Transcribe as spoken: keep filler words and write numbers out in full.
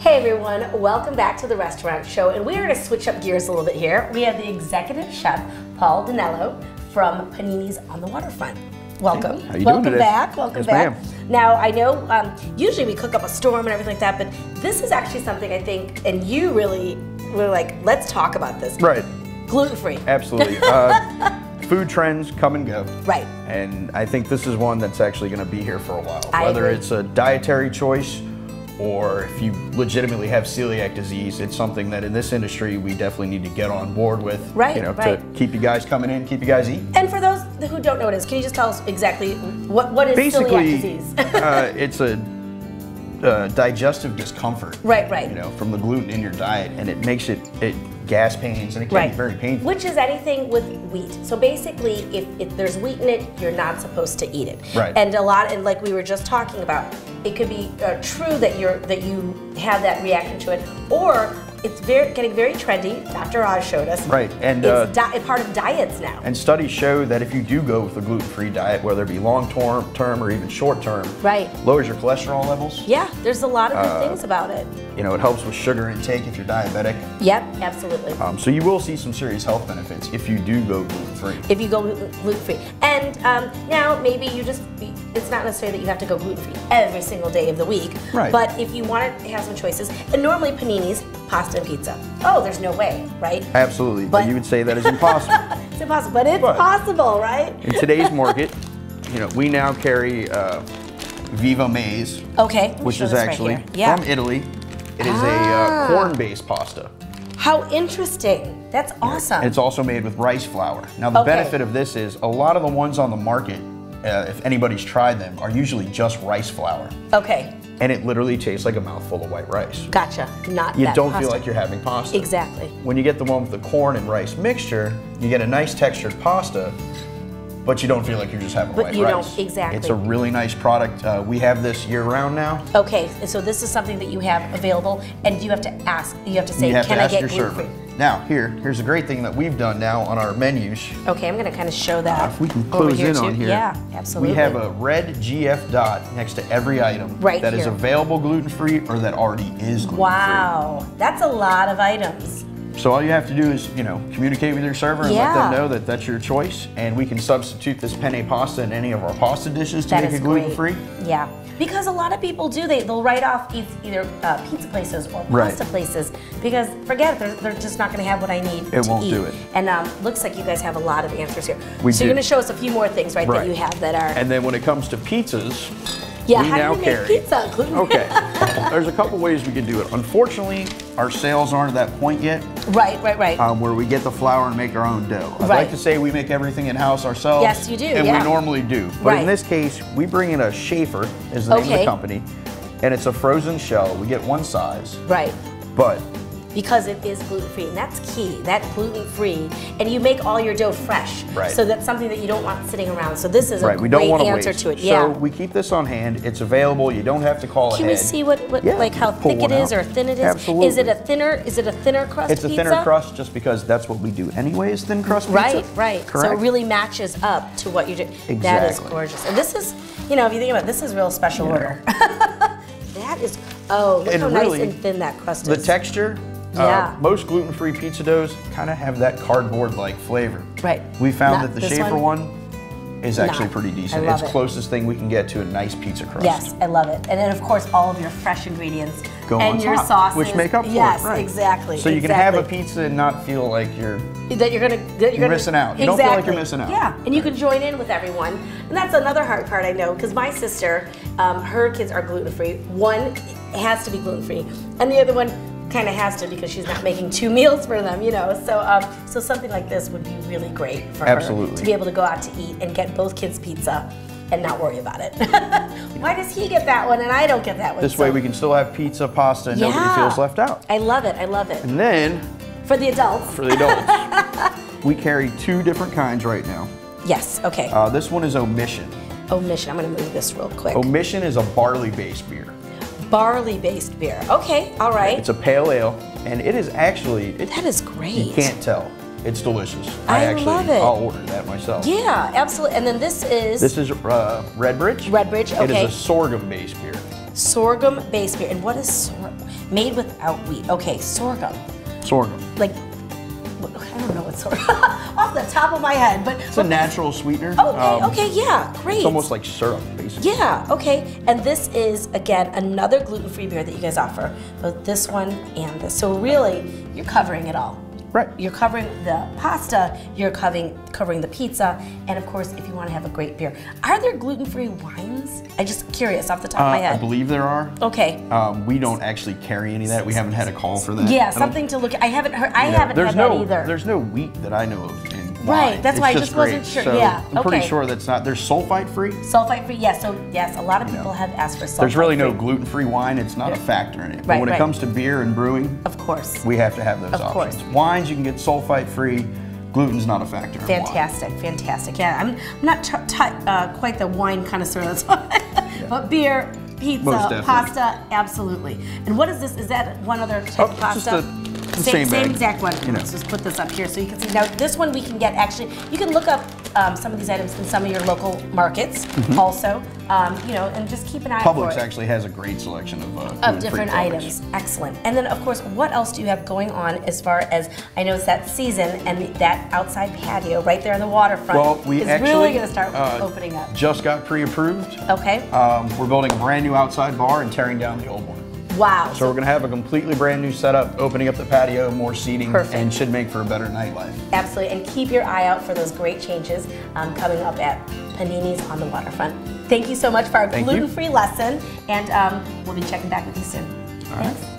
Hey everyone, welcome back to the Restaurant Show, and we are going to switch up gears a little bit here. We have the executive chef, Paul Dinello, from Panini's on the Waterfront. Welcome. How you welcome doing today? back. Welcome yes, back. ma'am. Now I know um, usually we cook up a storm and everything like that, but this is actually something I think, and you really were like, let's talk about this. Right. Gluten-free. Absolutely. uh, food trends come and go. Right. And I think this is one that's actually going to be here for a while. I Whether agree. it's a dietary choice or if you legitimately have celiac disease, it's something that in this industry we definitely need to get on board with. Right, You know, right. to keep you guys coming in, keep you guys eating. And for those who don't know what it is, can you just tell us exactly what, what is Basically, celiac disease? uh, it's a uh, digestive discomfort. Right, right. You know, from the gluten in your diet, and it makes it, it gas pains, and it can Right. be very painful. Which is anything with wheat. So basically, if, if there's wheat in it, you're not supposed to eat it. Right. And a lot, and like we were just talking about, it could be uh, true that you're that you have that reaction to it, or it's very getting very trendy. Doctor Oz showed us. Right, and it's uh, di- part of diets now. And studies show that if you do go with a gluten-free diet, whether it be long-term term or even short-term, Right. lowers your cholesterol levels. Yeah, there's a lot of good Uh, things about it. You know, it helps with sugar intake if you're diabetic. Yep, absolutely. Um, so you will see some serious health benefits if you do go gluten-free. If you go gluten-free. And um, now maybe you just, it's not necessarily that you have to go gluten-free every single day of the week. Right. But if you want to have some choices, and normally Panini's, pasta and pizza. Oh, there's no way, right? Absolutely, but, But- you would say that is impossible. It's impossible, but it's But- possible, right? In today's market, you know, we now carry uh, Viva Maize, Okay. let me which show is this right actually here. Yeah. from Italy. It is Ah. a uh, corn-based pasta. How interesting. That's awesome. And it's also made with rice flour. Now the Okay. benefit of this is a lot of the ones on the market, uh, if anybody's tried them, are usually just rice flour. Okay, And it literally tastes like a mouthful of white rice. gotcha. Not You that don't pasta. feel like you're having pasta. Exactly. When you get the one with the corn and rice mixture, you get a nice textured pasta, but you don't feel like you're just having But white you rice. don't- exactly. It's a really nice product. Uh, we have this year round now. Okay, so this is something that you have available, and you have to ask, you have to say, You have can to I ask get your server. gluten-free? Now, here, here's a great thing that we've done now on our menus. Okay, I'm gonna kind of show that. Uh, if we can over close here in too. on here. Yeah, absolutely. We have a red G F dot next to every item Right that is here. available gluten-free or that already is gluten-free. Wow, that's a lot of items. So all you have to do is, you know, communicate with your server and let Yeah. them know that that's your choice, and we can substitute this penne pasta in any of our pasta dishes to That make is it gluten-free. great. Yeah, because a lot of people do, they, they'll write off e- either uh, pizza places or Right. pasta places because forget it, they're, they're just not gonna have what I need It to won't eat. do it. And um, looks like you guys have a lot of answers here. We so do. you're gonna show us a few more things, right, Right. that you have that are, And then when it comes to pizzas, yeah, we how now do you make carry. pizza gluten-free? Okay, there's a couple ways we can do it. Unfortunately, our sales aren't at that point yet. Right, right, right. Um, where we get the flour and make our own dough. I'd Right. like to say we make everything in-house ourselves. Yes, you do, And yeah. we normally do. But Right. in this case, we bring in a Schaefer, is the name of Okay. the company, and it's a frozen shell. We get one size, Right. but Because it is gluten-free, and that's key, that gluten-free, and you make all your dough fresh. Right. So that's something that you don't want sitting around. So this is a right, we great don't want to answer waste. to it. So Yeah. we keep this on hand. It's available. You don't have to call Can ahead. we see what, what Yeah, like how pull thick it one is out. or thin it is? Absolutely. Is it a thinner? Is it a thinner crust It's a pizza? thinner crust just because that's what we do anyways, thin crust pizza. Right, right. Correct. So it really matches up to what you do. That is Exactly. gorgeous. And this is, you know, if you think about it, this is real special order. That is, oh, look And how really, nice and thin that crust The is. texture, Yeah. uh, most gluten-free pizza doughs kind of have that cardboard-like flavor. Right. We found Not that the this Schaefer one? one, is actually Not. pretty decent. I love It's it. closest thing we can get to a nice pizza crust. Yes, I love it. And then of course all of your fresh ingredients Go and on your top, sauces. which make up for yes, it. Right. exactly. So you can have a exactly. pizza and not feel like you're. that you're gonna that you're, You're gonna, missing out. You exactly. don't feel like you're missing out. Yeah, and you can join in with everyone, and that's another hard part I know because my sister, um, her kids are gluten free. One has to be gluten free, and the other one kind of has to because she's not making two meals for them, you know. So um, so something like this would be really great for her Absolutely. to be able to go out to eat and get both kids pizza and not worry about it. Why does he get that one and I don't get that one? This So- way we can still have pizza, pasta, and nobody Yeah. feels left out. I love it. I love it. And then For the adults. for the adults, we carry two different kinds right now. Yes. Okay. Uh, this one is Omission. Omission. I'm gonna move this real quick. Omission is a barley-based beer. Barley-based beer. Okay. All right. It's a pale ale, and it is actually it, That is great. you can't tell. It's delicious. I actually, love it. I'll order that myself. Yeah, absolutely. And then this is This is uh, Redbridge. Redbridge, It okay. is a sorghum-based beer. sorghum-based beer. And what is sorghum? Made without wheat. Okay, sorghum. Sorghum. Like, I don't know what sorghum. Off the top of my head, but It's a natural sweetener. okay, Um, okay, yeah, great. It's almost like syrup, basically. Yeah, okay. And this is, again, another gluten-free beer that you guys offer. Both this one and this. So really, you're covering it all. Right. You're covering the pasta, you're covering, covering the pizza, and of course, if you want to have a great beer. Are there gluten-free wines? I'm just curious off the top Uh, of my I head. believe there are. Okay. Um, we don't actually carry any of that. We haven't had a call for that. I Yeah, don't- something to look at. I haven't heard, I you know, haven't there's had no, that either. There's no wheat that I know of in wine. Right, that's It's why I just wasn't grapes. sure. So Yeah, I'm pretty okay. sure that's not, there's sulfite free. Sulfite free, yes. So yes, a lot of You people know, have asked for sulfite. There's really no free. gluten-free wine. It's not a factor in it. But Right, when right. it comes to beer and brewing, Of course. we have to have those Of options. course. Wines, you can get sulfite free. Gluten's not a factor in wine. Fantastic, fantastic. Yeah, I'm, I'm not t- t- uh, quite the wine connoisseur, that's why. But beer, Most pizza, definitely. pasta, absolutely. And what is this? Is that one other type Oh, of it's pasta? just a- the same same bag. exact one. You know. Let's just put this up here so you can see. Now, this one we can get actually, you can look up um, some of these items in some of your local markets also, um, you know, and just keep an eye out for Publix it. actually has a great selection of uh, Of gluten-free different products. items. Excellent. And then, of course, what else do you have going on as far as, I know it's that season and that outside patio right there on the waterfront Well, we is actually really going to start uh, opening up. just got pre-approved. Okay. Um, we're building a brand new outside bar and tearing down the old one. Wow. So we're going to have a completely brand new setup, opening up the patio, more seating, Perfect. and should make for a better nightlife. Absolutely. And keep your eye out for those great changes um, coming up at Panini's on the waterfront. Thank you so much for our Thank you. gluten-free lesson, and um, we'll be checking back with you soon. All right. Thanks.